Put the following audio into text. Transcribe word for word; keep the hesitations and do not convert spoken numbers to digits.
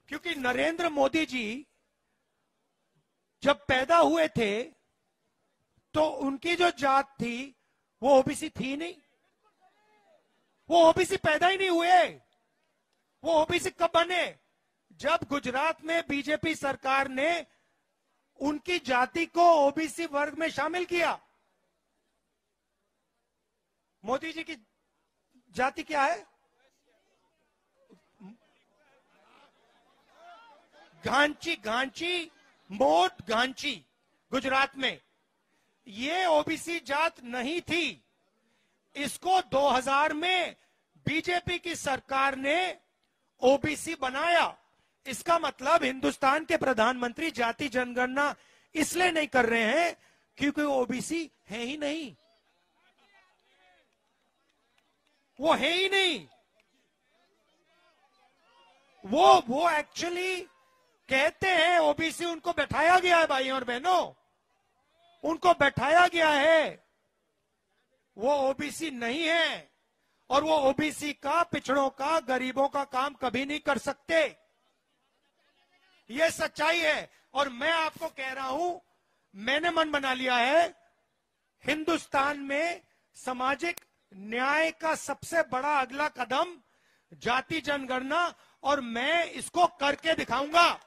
क्योंकि नरेंद्र मोदी जी जब पैदा हुए थे तो उनकी जो जात थी वो ओबीसी थी नहीं। वो ओबीसी पैदा ही नहीं हुए। वो ओबीसी कब बने? जब गुजरात में बीजेपी सरकार ने उनकी जाति को ओबीसी वर्ग में शामिल किया। मोदी जी की जाति क्या है? गांची, गांची, मोट गांची, गुजरात में। ये ओबीसी जात नहीं थी। इसको दो हज़ार में बीजेपी की सरकार ने ओबीसी बनाया। इसका मतलब हिंदुस्तान के प्रधानमंत्री जाति जनगणना इसलिए नहीं कर रहे हैं क्योंकि ओबीसी है ही नहीं। वो है ही नहीं। वो वो एक्चुअली कहते हैं ओबीसी उनको बैठाया गया है भाइयों और बहनों, उनको बैठाया गया है। वो ओबीसी नहीं है और वो ओबीसी का, पिछड़ों का, गरीबों का काम कभी नहीं कर सकते। ये सच्चाई है। और मैं आपको कह रहा हूं, मैंने मन बना लिया है, हिंदुस्तान में सामाजिक न्याय का सबसे बड़ा अगला कदम जाति जनगणना, और मैं इसको करके दिखाऊंगा।